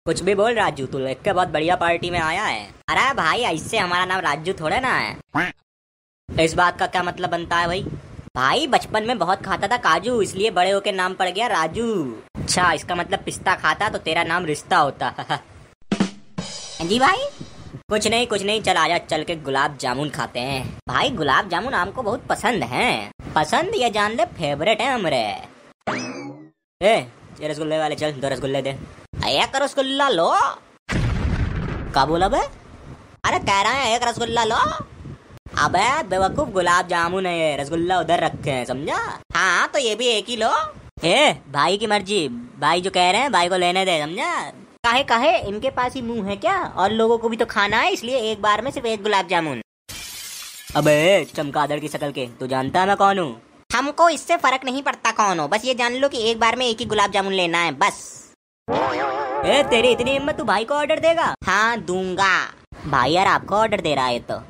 कुछ भी बोल राजू, तू देख के बहुत बढ़िया पार्टी में आया है। अरे भाई ऐसे हमारा नाम राजू थोड़े ना है। इस बात का क्या मतलब बनता है भाई? भाई बचपन में बहुत खाता था काजू, इसलिए बड़े होके नाम पड़ गया राजू। अच्छा, इसका मतलब पिस्ता खाता तो तेरा नाम रिश्ता होता। जी भाई कुछ नहीं, चल आजा, चल के गुलाब जामुन खाते हैं। भाई गुलाब जामुन हमको बहुत पसंद हैं। पसंद ये जान ले, फेवरेट है हमरे। ये रसगुल्ले वाले चल, 2 रसगुल्ले दे। एक रसगुल्ला लो। क्या बोला बे? अरे कह रहा है 1 रसगुल्ला लो। अबे बेवकूफ, गुलाब जामुन है ये, रसगुल्ला उधर रखे हैं, समझा? हाँ तो ये भी एक ही लो। भाई की मर्जी, भाई जो कह रहे हैं भाई को लेने दे, समझा? काहे इनके पास ही मुंह है क्या? और लोगों को भी तो खाना है, इसलिए एक बार में सिर्फ 1 गुलाब जामुन। अबे चमगादड़ की शक्ल के, तू जानता है मैं कौन हूँ? हमको इससे फर्क नहीं पड़ता कौन हो, बस ये जान लो कि एक बार में 1 ही गुलाब जामुन लेना है बस। तेरी इतनी हिम्मत, तू भाई को ऑर्डर देगा? हाँ दूंगा। भाई यार आपको ऑर्डर दे रहा है तो।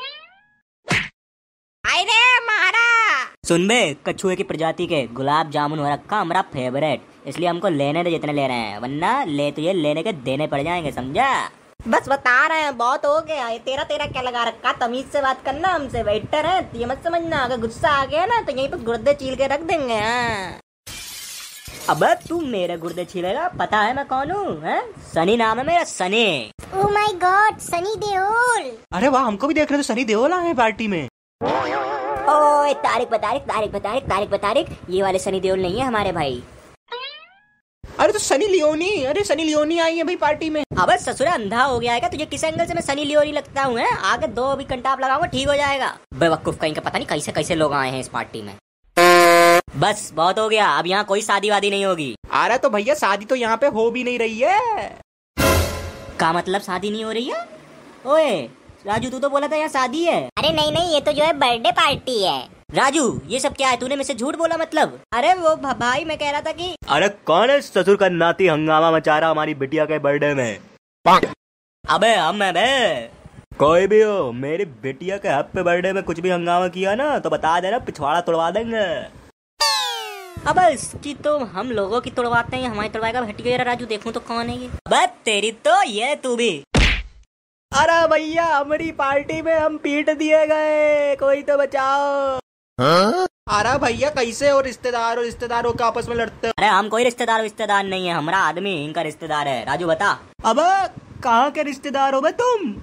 अरे मारा। सुन बे, कछुए की प्रजाति के गुलाब जामुन हो रखा हमारा फेवरेट, इसलिए हमको लेने दे जितने ले रहे हैं, वरना ले तुझे लेने के देने पड़ जाएंगे, समझा? बस बता रहे हैं, बहुत हो गया ये। तेरा क्या लगा रखा? तमीज से बात करना हमसे, वेटर है ये मत समझना। अगर गुस्सा आ गया ना तो यहीं पर गुर्दे छील के रख देंगे। हाँ अबे तू मेरे गुर्दे छीलेगा? पता है मैं कौन हूँ? सनी नाम है मेरा, Sunny. Oh my god, Sunny Deol. अरे वाह, हमको भी देख रहे, तो सनी देओल आए पार्टी में। ओए तारिक, ये वाले सनी देओल नहीं है हमारे भाई। अरे तो सनी लियोनी आई है भाई पार्टी में। अबे ससुरा अंधा हो गया है क्या? तुझे किस एंगल से मैं सनी लियोनी लगता हूँ? आगे 2 अभी कंटाप लगाऊंगा, ठीक हो जाएगा। बेवकूफ कहीं का, पता नहीं कैसे लोग आए हैं इस पार्टी में। बस बहुत हो गया, अब यहाँ कोई शादी वादी नहीं होगी। अरे तो भैया शादी तो यहाँ पे हो भी नहीं रही है। का मतलब शादी नहीं हो रही है? ओए राजू, तू तो बोला था यहाँ शादी है। अरे नहीं, ये तो जो है बर्थडे पार्टी है। राजू ये सब क्या है? तूने मुझसे झूठ बोला मतलब? अरे वो भाई मैं कह रहा था कि अरे कौन है ससुर का नाती हंगामा मचा रहा हमारी बिटिया के बर्थडे में? अबे हम है बे। कोई भी हो, मेरी बिटिया के हैप्पी बर्थडे में कुछ भी हंगामा किया ना तो बता देना, पिछवाड़ा तोड़वा देंगे। अबे इसकी तो हम लोगों की तोड़वाते हैं, हमारी तोड़वाएगा। हटियो राजू, देखूं तो कौन है ये। अबे तेरी तो ये तू भी। अरे भैया हमारी पार्टी में हम पीट दिए गए, कोई तो बचाओ। अरे भैया कैसे हो? रिश्तेदारों के आपस में लड़ते हो? अरे हम कोई रिश्तेदार नहीं है, हमारा आदमी इनका रिश्तेदार है। राजू बता। अब कहाँ के रिश्तेदार हो बे तुम?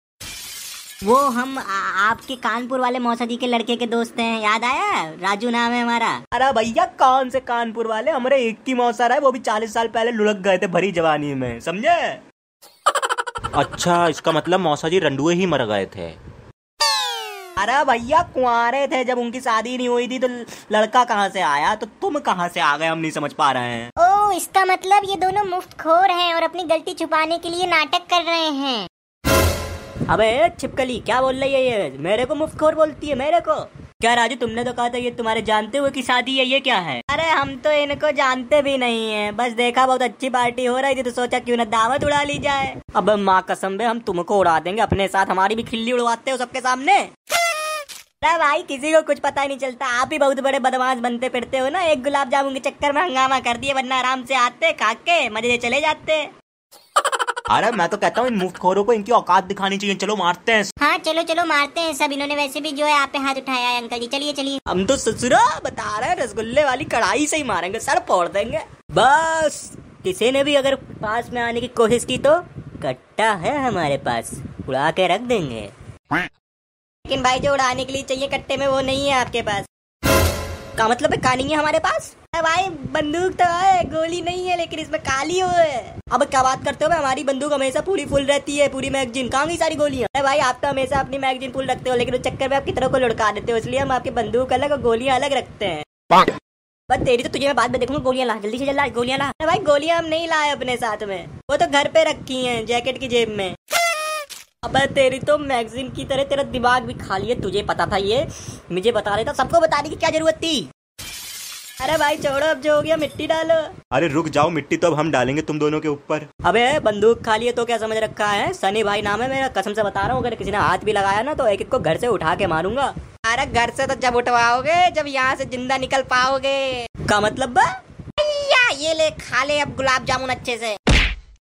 वो हम आपके कानपुर वाले मौसा जी के लड़के के दोस्त हैं, याद आया? राजू नाम है हमारा। अरे भैया कौन से कानपुर वाले, हमारे एक ही मौसा है, वो भी 40 साल पहले लुढ़क गए थे भरी जवानी में, समझे? अच्छा, इसका मतलब मौसा जी रंडुए ही मर गए थे। अरे भैया कुंवारे थे जब, उनकी शादी नहीं हुई थी तो लड़का कहाँ से आया? तो तुम कहाँ से आ गए, हम नहीं समझ पा रहे हैं। ओह, इसका मतलब ये दोनों मुफ्तखोर हैं और अपनी गलती छुपाने के लिए नाटक कर रहे हैं। अबे छिपकली क्या बोल रही है ये? मेरे को मुफ्तखोर बोलती है मेरे को? क्या राजू तुमने तो कहा था ये तुम्हारे जानते हुए की शादी है, ये क्या है? अरे हम तो इनको जानते भी नहीं है, बस देखा बहुत अच्छी पार्टी हो रही थी तो सोचा क्यों ना दावत उड़ा ली जाए। अब माँ कसम बे, हम तुमको उड़ा देंगे अपने साथ, हमारी भी खिल्ली उड़वाते हो सबके सामने। अरे भाई किसी को कुछ पता ही नहीं चलता, आप ही बहुत बड़े बदमाश बनते फिरते हो ना। 1 गुलाब जामुन के चक्कर में हंगामा कर दिए, वरना आराम से आते खा के मजे से चले जाते। अरे मैं तो कहता हूँ इन मुफ्तखोरों को इनकी औकात दिखानी चाहिए, चलो मारते हैं। हाँ चलो मारते हैं सब। इन्होंने वैसे भी जो है आप पे हाथ उठाया है अंकल जी, चलिए। हम तो ससुरा बता रहे हैं, रसगुल्ले वाली कढ़ाई से ही मारेंगे, सर फोड़ देंगे। बस किसी ने भी अगर पास में आने की कोशिश की तो कट्टा है हमारे पास, उड़ा के रख देंगे। लेकिन भाई जो उड़ाने के लिए चाहिए कट्टे में वो नहीं है आपके पास। का मतलब है का नहीं है हमारे पास? भाई बंदूक तो है, गोली नहीं है, लेकिन इसमें काली हो है। अब क्या बात करते हो? हमारी बंदूक हमेशा पूरी फुल रहती है, पूरी मैगजीन। कहाँ गई सारी गोलियां? अरे भाई आप तो हमेशा अपनी मैगजीन फुल रखते हो, लेकिन उस चक्कर में आप कितनों को लुढ़का देते हो, इसलिए हम आपकी बंदूक अलग और गोलियां अलग रखते हैं। बस तेरी तो तुझे मैं बाद में देखूंगा। गोलियां ला, जल्दी से जल्दी गोलियां ला। अरे भाई गोलियां हम नहीं लाए अपने साथ में, वो तो घर पे रखी है जैकेट की जेब में। अब तेरी तो मैगजीन की तरह तेरा दिमाग भी खाली है, तुझे पता था ये? मुझे बता रहा था, सबको बताने की क्या जरूरत थी? अरे भाई छोड़ो, अब जो हो गया मिट्टी डालो। अरे रुक जाओ, मिट्टी तो अब हम डालेंगे तुम दोनों के ऊपर। अबे बंदूक खाली है तो क्या समझ रखा है? सनी भाई नाम है मेरा, कसम से बता रहा हूँ, अगर किसी ने हाथ भी लगाया ना तो एक को घर से उठा के मारूंगा। अरे घर से तो जब उठवाओगे जब यहाँ से जिंदा निकल पाओगे। का मतलब? ये ले खा ले अब गुलाब जामुन अच्छे से।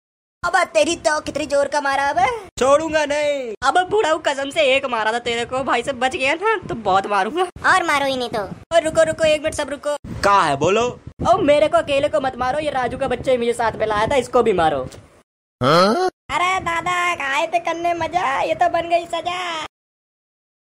अब तेरी तो कितनी जोर का मारा अब। छोड़ूंगा नहीं। अब बूढ़ा कसम से एक मारा था तेरे को, भाई से बच गया ना तो बहुत मारूंगा। और मारो ही नहीं तो। और रुको रुको 1 मिनट सब रुको। कहा है बोलो। ओ मेरे को अकेले को मत मारो, ये राजू का बच्चा ही मुझे साथ में लाया था, इसको भी मारो। अरे दादा काहे पे करने मजा, ये तो बन गई सजा।